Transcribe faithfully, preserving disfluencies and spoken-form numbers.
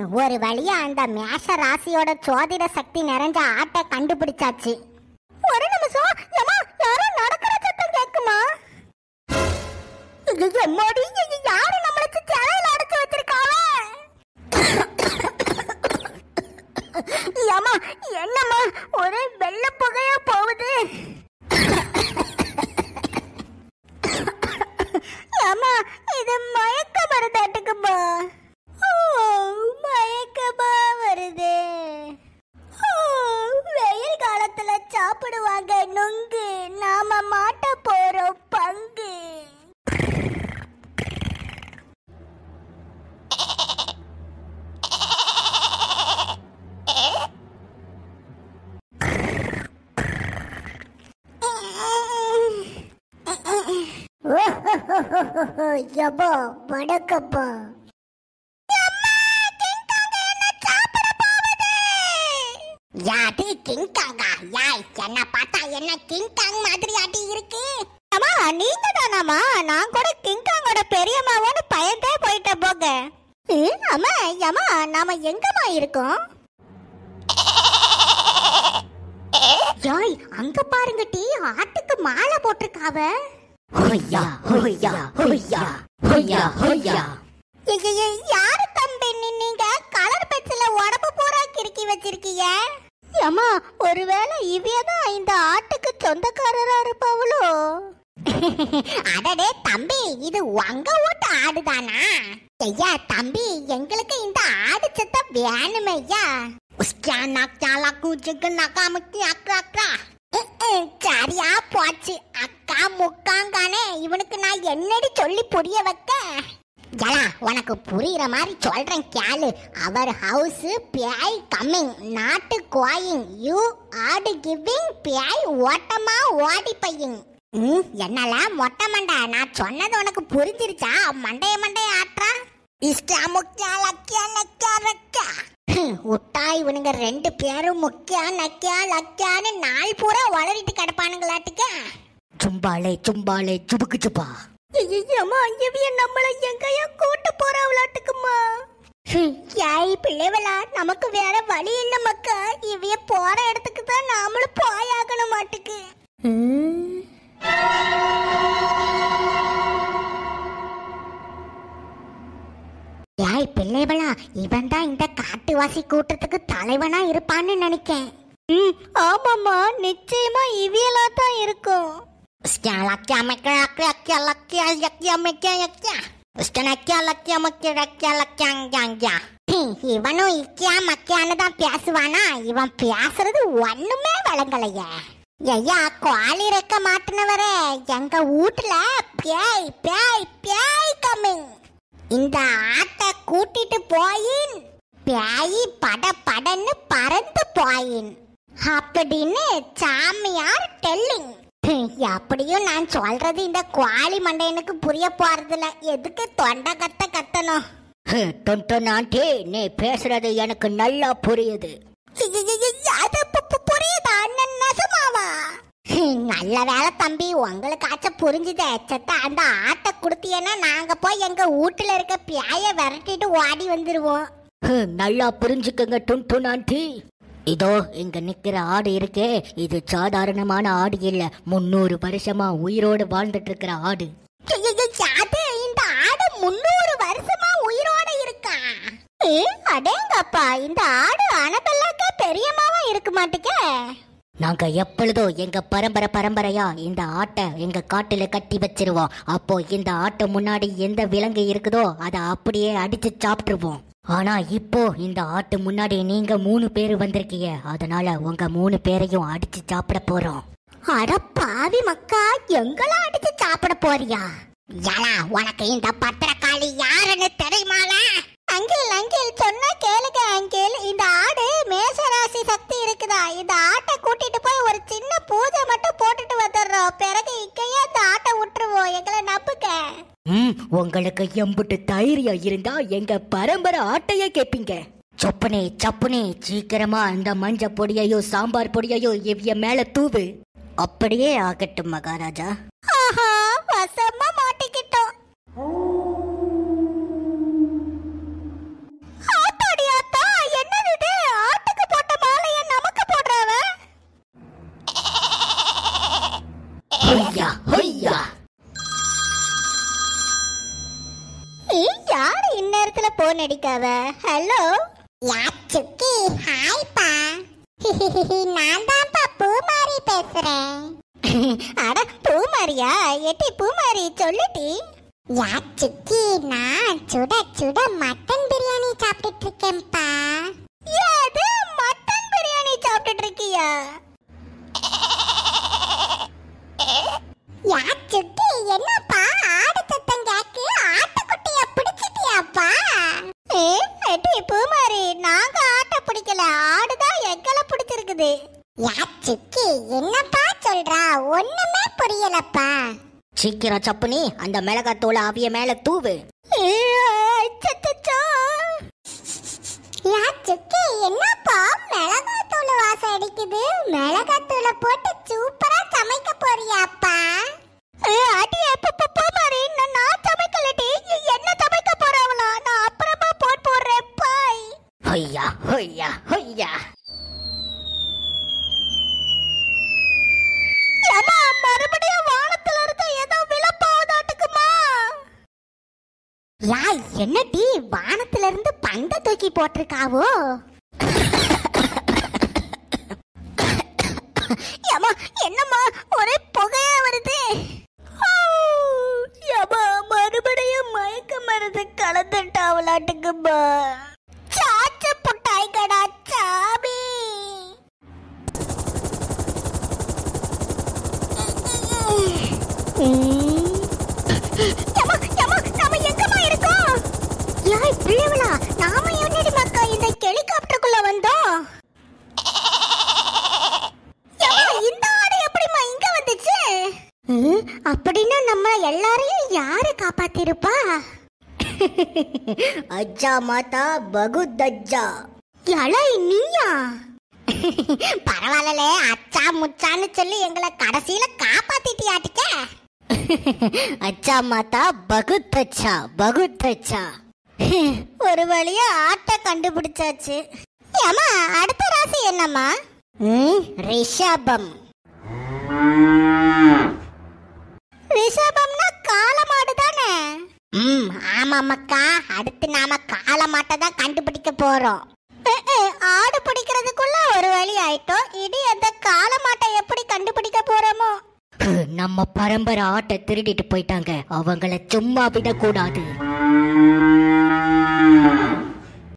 ஒரு வழியா அந்த மேஷ ராசியோட சோதிட சக்தி நிறைஞ்ச ஆட்டை கண்டுபிடிச்சாச்சு. ஒரு நிமிஷம், ஏமா யாரோ நடக்கிற சத்தம் கேக்குமா? எம்மாடி, யாரு நம்மளுக்கு சிலையில அடைச்சு வச்சிருக்காவ? ஏமா என்னம்மா ஒரு வெள்ள புகையா போகுது? ஏமா இது மயக்க மருந்தாட்டுக்குமா? மயக்கமா வருது. வெயில் காலத்துல சாப்பிடுவாங்க நொங்கு, நாம மாட்ட போறோம் பங்கு. யப்பா வடக்கப்பா. யாடி கிங் காங்கா? யாய் என்ன பார்த்தா என்ன கிங் காங் மாதிரி ஆட்டி இருக்கு? அம்மா நீங்க தானாமா? நான் கூட கிங் காங்கோட பெரியம்மாவோன்னு பயந்தே போயிட்டேன் போக. அம்மா அம்மா நாம எங்கம்மா இருக்கோம்? யாய் அங்க பாருங்க டி, ஆட்டுக்கு மாலை போட்டிருக்காவ. ஹொய்யா ஹொய்யா ஹொய்யா ஹொய்யா ஹொய்யா. யாரு தம்பி நீங்க கலர் பென்சில உடம்பு பூரா கிறுக்கி வச்சிருக்கீங்க? அம்மா ஒருவேளை இவையதான் இந்த ஆட்டுக்கு சொந்தக்காரரா இருப்பாவளோ? அடடே தம்பி, இது உங்க வீட்டு ஆடுதானா? ஐயா தம்பி, எங்களுக்கு இந்த ஆடு சத்தம் வேணுமே ஐயா. சரியா போச்சு, அக்கா முக்காங்கானே. இவனுக்கு நான் என்னடி சொல்லி புரிய வைக்க? ஜலா உனக்கு புரியுற மாதிரி சொல்றேன் கேளு. அவர் ஹவுஸ் பியாய் கம்மிங் நாட்டு கோயிங், யூ ஆடு கிவிங் பியாய் ஓட்டமா ஓடி பையிங். ம் என்னால மொட்டை மண்டை, நான் சொன்னது உனக்கு புரிஞ்சிருச்சா? மண்டைய மண்டைய ஆற்றா இஷ்டா முக்கியா லக்கியா நக்கியா ரக்கா. விட்டா இவனுங்க ரெண்டு பேரும் முக்கியா நக்கியா லக்கியான்னு நாள் பூரா வளரிட்டு கிடப்பானுங்களாட்டுக்க. சும்பாலே சும்பாலே சுபுக்கு சுப்பா. ஐயம்மா இவிய நம்மள எங்கயா கூட்டு போறவளாட்டுக்குமா? யாய் பிள்ளைவளா, நமக்கு வேற வழி இல்ல மக்கா. இவிய போற இடத்துக்கு தான் நாமளும் போயாகணும் மாட்டுக்கு. யாய் பிள்ளைவளா, இவன் தான் இந்த காட்டுவாசி கூட்டத்துக்கு தலைவனா இருப்பான்னு நினைக்கேன். ம் ஆமாம்மா, நிச்சயமா இவியலா தான் இருக்கும். இவனும் இக்கியா மக்கியான்னு தான் பேசுவானா? இவன் பேசுறது ஒண்ணுமே விளங்கலைய. ஐயா கோழி ரெக்க மாட்டினவரே, எங்க வீட்டுல பேய் பேய் பேய் கம்மிங். இந்த ஆட்டை கூட்டிட்டு போயின் பேய் பட படன்னு பறந்து போயின் அப்படின்னு சாமியார் டெல்லிங். அப்படியும் நான் சொல்றது இந்த கோழி மண்டையனுக்கு புரிய போறதுல. எதுக்கு தொண்டை கத்த கத்தணும்? தொண்டனாண்டி நீ பேசுறது எனக்கு நல்லா புரியுது. புரியுதா? நெசமாவா? நல்ல வேலை தம்பி, உங்களுக்கு புரிஞ்சுதே. செத்த அந்த ஆட்டை குடுத்தீங்கன்னா நாங்க போய் எங்க வீட்டுல இருக்க பியாய விரட்டிட்டு ஓடி வந்துருவோம். நல்லா புரிஞ்சுக்கங்க டுன்டுனாண்டி. இதோ இங்க நிக்கிற ஆடு இருக்கே, இது சாதாரணமான ஆடு இல்ல, முன்னூறு வருஷமா உயிரோடு வாழ்ந்துட்டு இருக்கிற ஆடு. இந்த ஆடு முன்னூறு வருஷமா உயிரோட இருக்கா? அடேங்கப்பா, இந்த ஆடு அனபெல்லாக்கா பெரியமாவா இருக்க மாட்டேங்க. நாங்க எப்பொழுதோ எங்க பரம்பரை பரம்பரையா இந்த ஆட்டை எங்க காட்டுல கட்டி வச்சிருவோம். அப்போ இந்த ஆட்டை முன்னாடி எந்த விலங்கு இருக்குதோ அதை அப்படியே அடிச்சு சாப்பிட்டுருவோம். ஆனா இப்போ இந்த ஆட்டு முன்னாடி நீங்க மூணு பேரு வந்திருக்கீங்க, அதனால உங்க மூணு பேரையும் அடிச்சு சாப்பிட போறோம். அட பாவி மக்கா, எங்கள அடிச்சு சாப்பிட போறியா? யாரா உனக்கு இந்த பத்திரக்காளி யாருன்னு தெரியுமால? அங்கிள் அங்கிள் சொன்னா கேளுங்க அங்கிள், இந்த ஆடு மேஷராசி சக்தி இருக்குதா? இந்த ஆட்டை கூட்டிட்டு போய் ஒரு சின்ன பூஜை மட்டும் போட்டுட்டு வந்துடுறோம். பிறகு இக்கையே இந்த ஆட்டை விட்டுருவோம். எங்களை நம்புங்க. ம் உங்களுக்கு எம்புட்டு தைரியம் இருந்தா எங்க பரம்பரை ஆட்டைய கேப்பீங்க. சொப்பனே சப்புனே, சீக்கிரமா இந்த மஞ்சள் பொடியையும் சாம்பார் பொடியையும் இவ்விய மேல தூவு. அப்படியே ஆகட்டும் மகாராஜா. ஆஹா, வசமா மாட்டிக்கிட்டோம். ஆத்தாடி ஹொய்யா ஹொய்யா. யாரு இந்நேரத்துல போன் அடிக்காவ? ஹலோ யாச்சுக்கி, ஹாய்ப்பா. நான் தான்ப்பா பூமாரி பேசுறேன். அட பூமாரியா? எட்டி பூமாரி சொல்லுட்டி. யாச்சுக்கி, நான் சுட சுட மட்டன் பிரியாணி சாப்பிட்டுட்டு இருக்கேன்ப்பா. ஏது மட்டன் பிரியாணி சாப்பிட்டுட்டு இருக்கியா? யாச்சுக்கி, என்னப்பா ஆடு சத்தம் கேக்கு? ஆட்டுக்குட்டிய பிடிச்சிட்டியாப்பா? ஏ எட்டி பூமாரி, நாங்க ஆட்டை பிடிக்கல, ஆடுதான் எங்களை பிடிச்சிருக்குது. யாச்சுக்கி, என்னப்பா சொல்றா? ஒண்ணுமே புரியலப்பா. சீக்கிரம் சப்புனி அந்த மிளகாத்தூளை அவிய மேல தூவு. யாச்சுக்கி, என்னப்பா மிளகாத்தூள் வாசம் அடிக்குது? மிளகாத்தூளை போட்டு சூப்பரா சமைக்க போறியாப்பா? அடியே பூமாரி, நான் சமைக்கலடி, என்ன சமைக்க போறவளா? நான் அப்புறமா போட் போடுறேன் பாய். ஹொய்யா ஹொய்யா ஹொய்யா. மறுபடியும் வானத்துல இருக்க ஏதோ விழப்போதாட்டுக்குமா? யாய், என்னடி வானத்துல இருந்து பந்த தூக்கி போட்டிருக்காவோ? ஏமா, என்னம்மா ஒரே புகையா வருது? ஏமா, மறுபடியும் மயக்க மருந்து கலந்துட்டாவலாட்டுக்குமா? சாச்ச புட்டாய் கடா சாமி. நாம என்னடி மக்கா இந்த ஹெலிகாப்டருக்குள்ள வந்தோம்? இந்த ஆடு எப்படிமா இங்க வந்துச்சு? அப்படின்னா நம்ம எல்லாரையும் யாரு காப்பாத்திருப்பா? அஜ்ஜா மாதா பகுத் அஜ்ஜா. எலை நீயா? பரவாயில்ல, அச்சா முச்சான்னு சொல்லி எங்களை கடைசியில காப்பாத்திட்டியாட்டுக்க. அச்சா மாதா பகுத் அச்சா பகுத் அச்சா. ஒரு வழியா ஆட்டை கண்டுபிடிச்சாச்சு. ஏமா, அடுத்த ராசி என்னம்மா? ரிஷபம். ரிஷபம்னா காளமாடு தானே? ம், ஆமா மக்கா. அடுத்து நாம காளமாட்டை தான் கண்டுபிடிக்க போறோம். ஆடு பிடிக்கிறதுக்குள்ள ஒரு வழி ஆயிட்டோம். இனி அந்த காளமாட்டை எப்படி கண்டுபிடிக்க போறோமோ? நம்ம பரம்பரை ஆட்டை திருடிட்டு போயிட்டாங்க, அவங்கள சும்மா விடக்கூடாது.